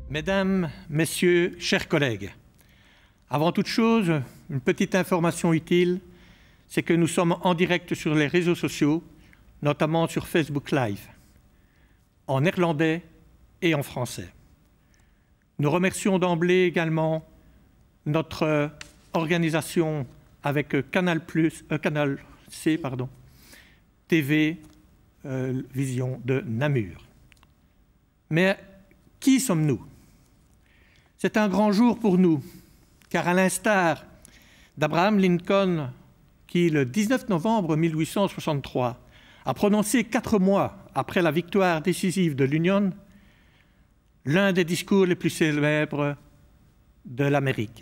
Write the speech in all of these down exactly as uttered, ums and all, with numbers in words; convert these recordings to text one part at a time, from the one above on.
Mesdames, Messieurs, chers collègues, avant toute chose, une petite information utile, c'est que nous sommes en direct sur les réseaux sociaux, notamment sur Facebook Live, en néerlandais et en français. Nous remercions d'emblée également notre organisation avec Canal plus, euh, Canal C, pardon, T V euh, Vision de Namur. Mais qui sommes-nous? C'est un grand jour pour nous, car à l'instar d'Abraham Lincoln, qui, le dix-neuf novembre mille huit cent soixante-trois, a prononcé quatre mois après la victoire décisive de l'Union, l'un des discours les plus célèbres de l'Amérique.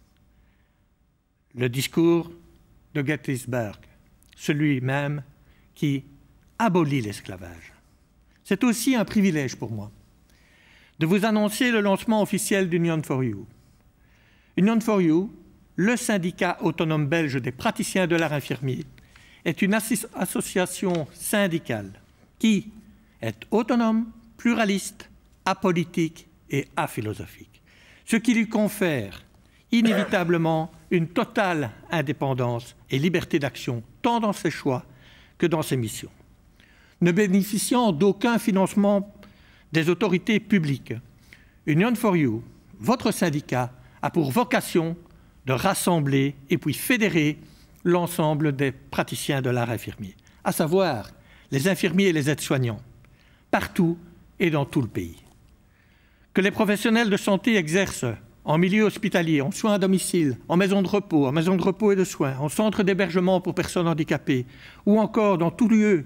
Le discours de Gettysburg, celui même qui abolit l'esclavage. C'est aussi un privilège pour moi de vous annoncer le lancement officiel d'Union for You. Union for You, le syndicat autonome belge des praticiens de l'art infirmier, est une asso- association syndicale qui est autonome, pluraliste, apolitique et aphilosophique, ce qui lui confère inévitablement une totale indépendance et liberté d'action, tant dans ses choix que dans ses missions. Ne bénéficiant d'aucun financement des autorités publiques, Union for You, votre syndicat, a pour vocation de rassembler et puis fédérer l'ensemble des praticiens de l'art infirmier, à savoir les infirmiers et les aides-soignants, partout et dans tout le pays. Que les professionnels de santé exercent en milieu hospitalier, en soins à domicile, en maison de repos, en maison de repos et de soins, en centre d'hébergement pour personnes handicapées, ou encore dans tout lieu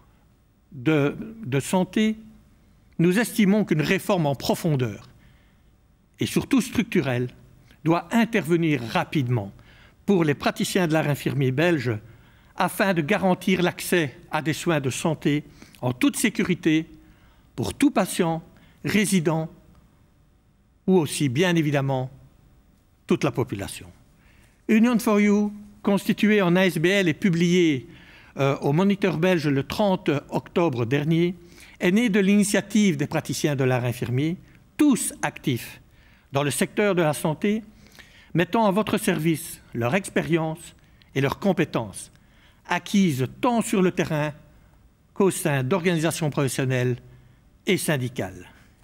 de, de santé, nous estimons qu'une réforme en profondeur, et surtout structurelle, doit intervenir rapidement pour les praticiens de l'art infirmier belge afin de garantir l'accès à des soins de santé en toute sécurité pour tout patient, résident ou aussi, bien évidemment, toute la population. Union for You, constituée en A S B L et publiée euh, au Moniteur belge le trente octobre dernier, est née de l'initiative des praticiens de l'art infirmier, tous actifs dans le secteur de la santé, mettant à votre service leur expérience et leurs compétences, acquises tant sur le terrain qu'au sein d'organisations professionnelles et syndicales.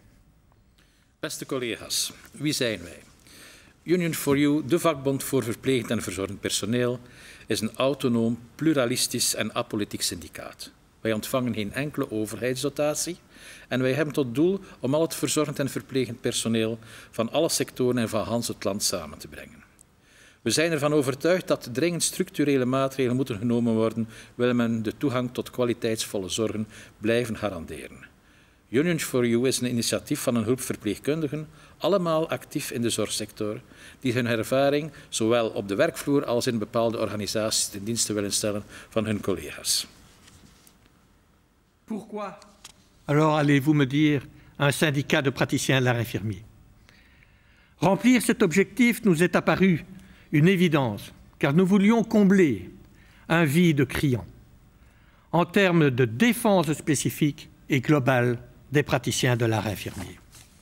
Beste collega's, wie zijn wij? Union for You, de vakbond voor verplegend en verzorgend personeel, is een autonoom, pluralistisch en apolitiek syndicaat. Wij ontvangen geen enkele overheidsdotatie en wij hebben tot doel om al het verzorgend en verplegend personeel van alle sectoren en van Hans het land samen te brengen. We zijn ervan overtuigd dat dringend structurele maatregelen moeten genomen worden, wil men de toegang tot kwaliteitsvolle zorgen blijven garanderen. Union for You is een initiatief van een groep verpleegkundigen, allemaal actief in de zorgsector, die hun ervaring zowel op de werkvloer als in bepaalde organisaties ten dienste willen stellen van hun collega's. Pourquoi alors allez-vous me dire un syndicat de praticiens de l'art infirmier? Remplir cet objectif nous est apparu une évidence, car nous voulions combler un vide criant en termes de défense spécifique et globale des praticiens de l'art infirmier.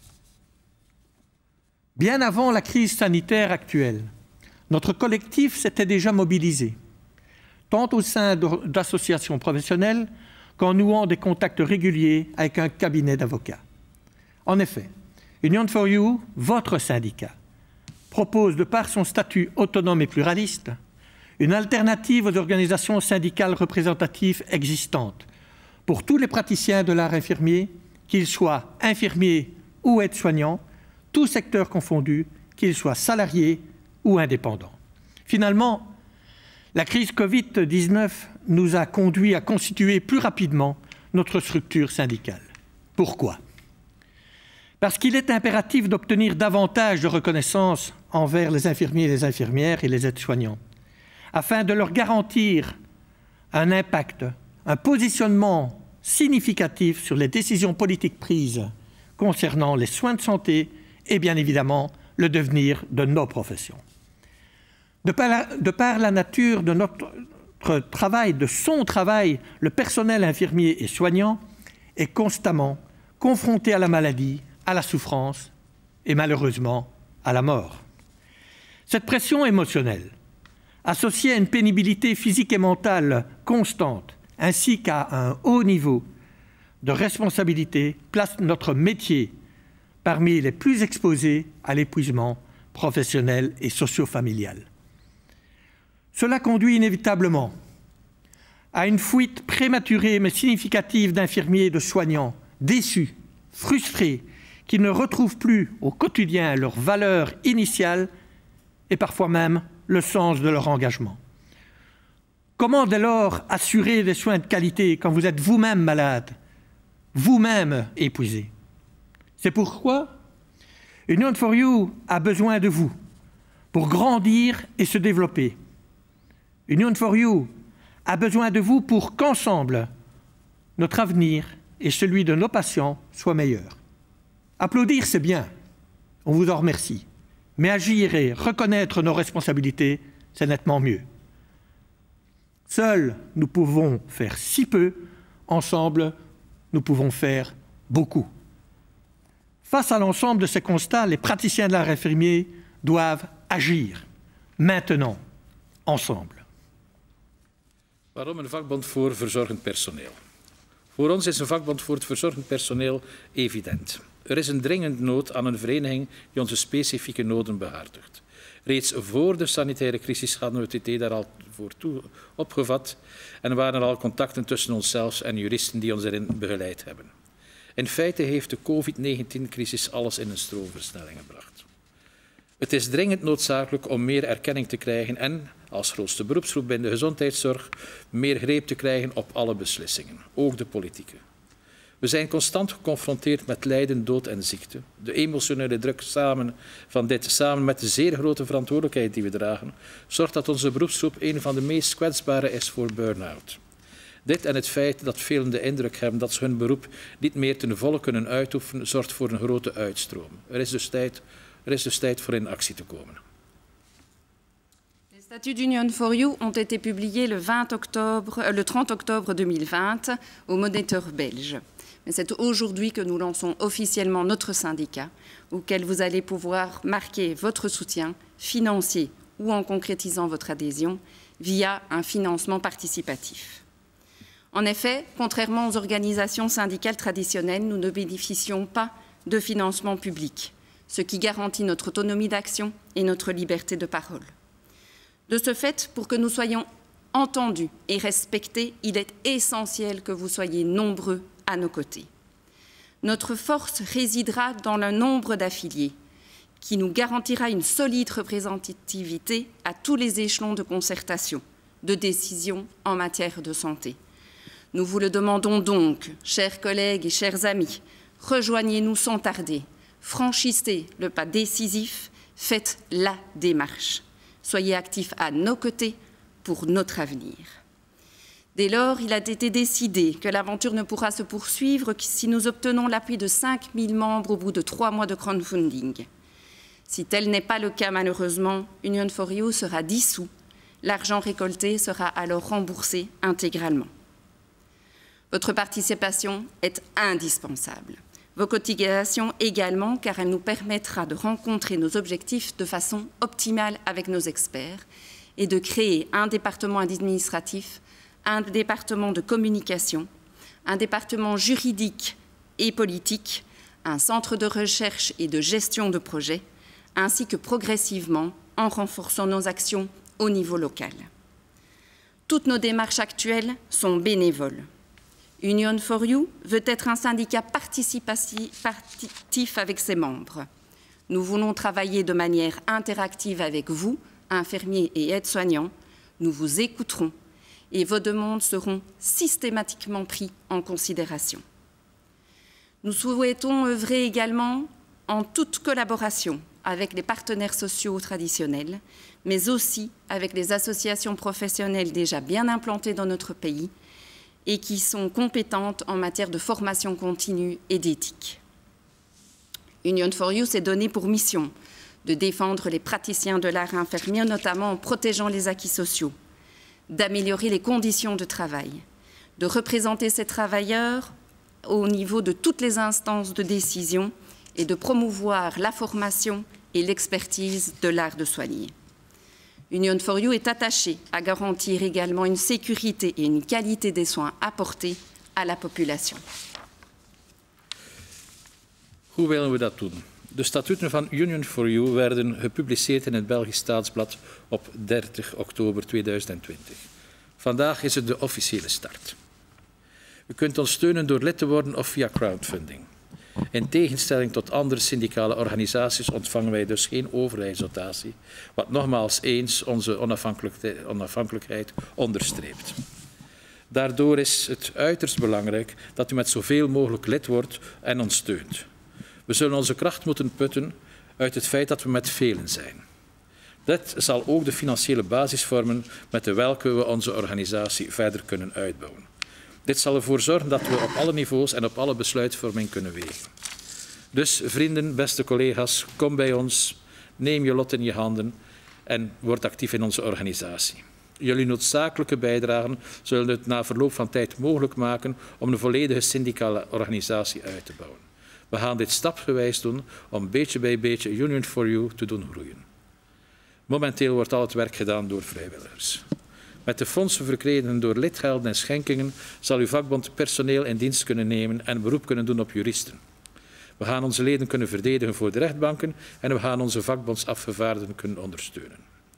Bien avant la crise sanitaire actuelle, notre collectif s'était déjà mobilisé, tant au sein d'associations professionnelles qu'en nouant des contacts réguliers avec un cabinet d'avocats. En effet, Union for You, votre syndicat, propose, de par son statut autonome et pluraliste, une alternative aux organisations syndicales représentatives existantes pour tous les praticiens de l'art infirmier, qu'ils soient infirmiers ou aides-soignants, tous secteurs confondus, qu'ils soient salariés ou indépendants. Finalement, la crise Covid dix-neuf nous a conduit à constituer plus rapidement notre structure syndicale. Pourquoi? Parce qu'il est impératif d'obtenir davantage de reconnaissance envers les infirmiers et les infirmières et les aides-soignants, afin de leur garantir un impact, un positionnement significatif sur les décisions politiques prises concernant les soins de santé et bien évidemment le devenir de nos professions. De par la, de par la nature de notre travail, de son travail, le personnel infirmier et soignant est constamment confronté à la maladie, à la souffrance et malheureusement à la mort. Cette pression émotionnelle, associée à une pénibilité physique et mentale constante, ainsi qu'à un haut niveau de responsabilité, place notre métier parmi les plus exposés à l'épuisement professionnel et socio-familial. Cela conduit inévitablement à une fuite prématurée mais significative d'infirmiers et de soignants déçus, frustrés, qui ne retrouvent plus au quotidien leur valeur initiale et parfois même le sens de leur engagement. Comment dès lors assurer des soins de qualité quand vous êtes vous-même malade, vous-même épuisé? C'est pourquoi Union for You a besoin de vous pour grandir et se développer. Union for You a besoin de vous pour qu'ensemble, notre avenir et celui de nos patients soient meilleurs. Applaudir, c'est bien, on vous en remercie. Mais agir et reconnaître nos responsabilités, c'est nettement mieux. Seuls, nous pouvons faire si peu, ensemble, nous pouvons faire beaucoup. Face à l'ensemble de ces constats, les praticiens de l'art infirmier doivent agir, maintenant, ensemble. Waarom een vakbond voor verzorgend personeel? Voor ons is een vakbond voor het verzorgend personeel evident. Er is een dringende nood aan een vereniging die onze specifieke noden behartigt. Reeds voor de sanitaire crisis hadden we het idee daar al voor toe opgevat en waren er al contacten tussen onszelf en juristen die ons erin begeleid hebben. In feite heeft de COVID negentien crisis alles in een stroomversnelling gebracht. Het is dringend noodzakelijk om meer erkenning te krijgen en, als grootste beroepsgroep binnen de gezondheidszorg, meer greep te krijgen op alle beslissingen, ook de politieke. We zijn constant geconfronteerd met lijden, dood en ziekte. De emotionele druk samen van dit, samen met de zeer grote verantwoordelijkheid die we dragen, zorgt dat onze beroepsgroep een van de meest kwetsbare is voor burn-out. Dit en het feit dat velen de indruk hebben dat ze hun beroep niet meer ten volle kunnen uitoefenen, zorgt voor een grote uitstroom. Er is dus tijd, er is dus tijd voor in actie te komen. Les statuts d'Union for You ont été publiés le, vingt octobre, euh, le trente octobre deux mille vingt au Moniteur belge. Mais c'est aujourd'hui que nous lançons officiellement notre syndicat, auquel vous allez pouvoir marquer votre soutien financier ou en concrétisant votre adhésion via un financement participatif. En effet, contrairement aux organisations syndicales traditionnelles, nous ne bénéficions pas de financement public, ce qui garantit notre autonomie d'action et notre liberté de parole. De ce fait, pour que nous soyons entendus et respectés, il est essentiel que vous soyez nombreux à nos côtés. Notre force résidera dans le nombre d'affiliés, qui nous garantira une solide représentativité à tous les échelons de concertation, de décision en matière de santé. Nous vous le demandons donc, chers collègues et chers amis, rejoignez-nous sans tarder, franchissez le pas décisif, faites la démarche. Soyez actifs à nos côtés pour notre avenir. Dès lors, il a été décidé que l'aventure ne pourra se poursuivre que si nous obtenons l'appui de cinq mille membres au bout de trois mois de crowdfunding. Si tel n'est pas le cas, malheureusement, Union for You sera dissous. L'argent récolté sera alors remboursé intégralement. Votre participation est indispensable. Vos cotisations également, car elle nous permettra de rencontrer nos objectifs de façon optimale avec nos experts et de créer un département administratif, un département de communication, un département juridique et politique, un centre de recherche et de gestion de projets, ainsi que progressivement en renforçant nos actions au niveau local. Toutes nos démarches actuelles sont bénévoles. Union for You veut être un syndicat participatif avec ses membres. Nous voulons travailler de manière interactive avec vous, infirmiers et aides-soignants. Nous vous écouterons et vos demandes seront systématiquement prises en considération. Nous souhaitons œuvrer également en toute collaboration avec les partenaires sociaux traditionnels, mais aussi avec les associations professionnelles déjà bien implantées dans notre pays et qui sont compétentes en matière de formation continue et d'éthique. Union for You s'est donné pour mission de défendre les praticiens de l'art infirmier, notamment en protégeant les acquis sociaux, d'améliorer les conditions de travail, de représenter ces travailleurs au niveau de toutes les instances de décision et de promouvoir la formation et l'expertise de l'art de soigner. Union for You est attachée à garantir également une sécurité et une qualité des soins apportés à la population. Hoe willen we dat doen? De statuten van Union for You werden gepubliceerd in het Belgisch Staatsblad op dertig oktober tweeduizend twintig. Vandaag is het de officiële start. U kunt ons steunen door lid te worden of via crowdfunding. In tegenstelling tot andere syndicale organisaties ontvangen wij dus geen overheidsdotatie, wat nogmaals eens onze onafhankelijkheid onderstreept. Daardoor is het uiterst belangrijk dat u met zoveel mogelijk lid wordt en ons steunt. We zullen onze kracht moeten putten uit het feit dat we met velen zijn. Dit zal ook de financiële basis vormen met de welke we onze organisatie verder kunnen uitbouwen. Dit zal ervoor zorgen dat we op alle niveaus en op alle besluitvorming kunnen wegen. Dus vrienden, beste collega's, kom bij ons, neem je lot in je handen en word actief in onze organisatie. Jullie noodzakelijke bijdragen zullen het na verloop van tijd mogelijk maken om een volledige syndicale organisatie uit te bouwen. We gaan dit stapsgewijs doen om beetje bij beetje Union for You te doen groeien. Momenteel wordt al het werk gedaan door vrijwilligers. Met de fondsen verkregen door lidgelden en schenkingen zal uw vakbond personeel in dienst kunnen nemen en beroep kunnen doen op juristen. We gaan onze leden kunnen verdedigen voor de rechtbanken en we gaan onze vakbondsafgevaardigden kunnen ondersteunen.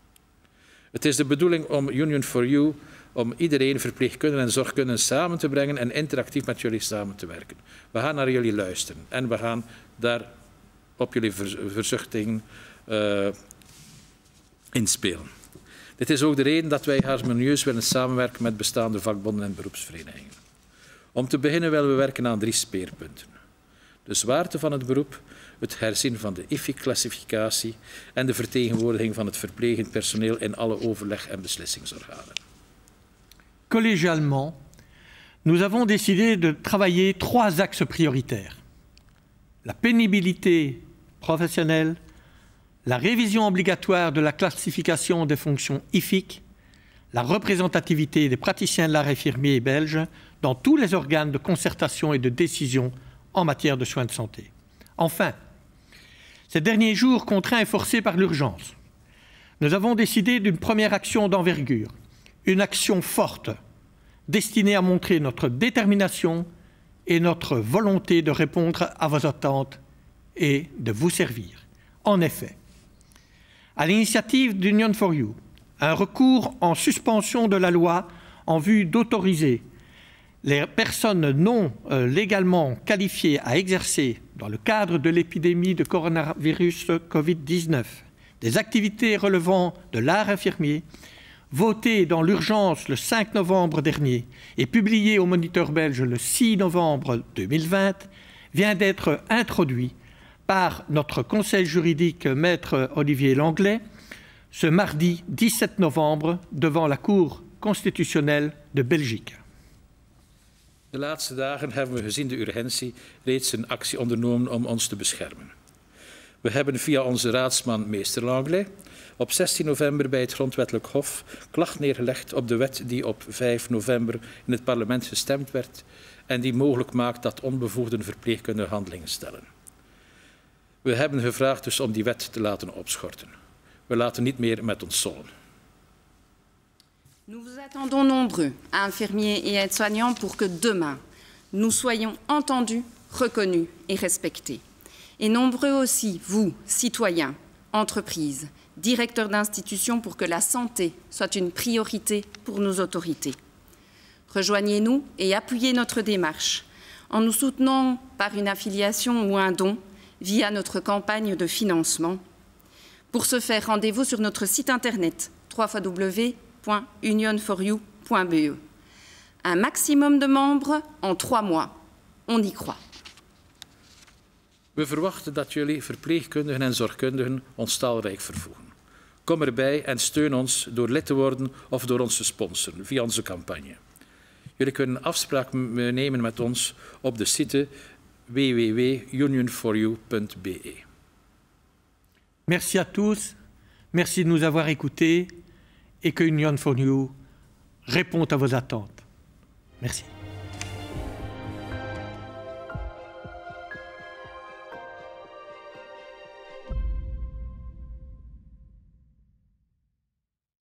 Het is de bedoeling om Union for You, om iedereen, verpleegkundigen en zorgkundigen samen te brengen en interactief met jullie samen te werken. We gaan naar jullie luisteren en we gaan daar op jullie verzuchtingen uh, inspelen. Dit is ook de reden dat wij harmonieus willen samenwerken met bestaande vakbonden en beroepsverenigingen. Om te beginnen willen we werken aan drie speerpunten. De zwaarte van het beroep, het herzien van de I F I C-classificatie en de vertegenwoordiging van het verplegend personeel in alle overleg- en beslissingsorganen. Collégialement, nous avons décidé de travailler trois axes prioritaires. La pénibilité professionnelle, la révision obligatoire de la classification des fonctions I F I C, la représentativité des praticiens de l'art infirmier belges dans tous les organes de concertation et de décision en matière de soins de santé. Enfin, ces derniers jours contraints et forcés par l'urgence, nous avons décidé d'une première action d'envergure, une action forte, destinée à montrer notre détermination et notre volonté de répondre à vos attentes et de vous servir. En effet, à l'initiative d'Union for You, un recours en suspension de la loi en vue d'autoriser les personnes non euh, légalement qualifiées à exercer, dans le cadre de l'épidémie de coronavirus Covid dix-neuf, des activités relevant de l'art infirmier, voté dans l'urgence le cinq novembre dernier et publié au Moniteur belge le six novembre deux mille vingt, vient d'être introduit par notre conseil juridique maître Olivier Langlais ce mardi dix-sept novembre devant la Cour constitutionnelle de Belgique. De laatste dagen hebben we gezien de urgentie reeds een actie ondernomen om ons te beschermen. We hebben via onze raadsman meester Langlais op zestien november bij het Grondwettelijk Hof klacht neergelegd op de wet die op vijf november in het parlement gestemd werd en die mogelijk maakt dat onbevoegden verpleegkundigen handelingen stellen. We hebben gevraagd dus om die wet te laten opschorten. We laten niet meer met ons sollen. Nous vous attendons nombreux, infirmiers et aides-soignants, pour que demain, nous soyons entendus, reconnus et respectés. Et nombreux aussi, vous, citoyens, entreprises, directeurs d'institutions, pour que la santé soit une priorité pour nos autorités. Rejoignez-nous et appuyez notre démarche en nous soutenant par une affiliation ou un don via notre campagne de financement. Pour ce faire, rendez-vous sur notre site internet w w w point union for you point b e. Un maximum de membres en trois mois. On y croit. We verwachten dat jullie verpleegkundigen en zorgkundigen ons taalrijk vervoegen. Kom erbij en steun ons door lid te worden of door ons te sponsoren via onze campagne. Jullie kunnen afspraak nemen met ons op de site w w w punt union for you punt b e. Merci à tous, merci de nous avoir écoutés et que Union for You répond à vos attentes. Merci.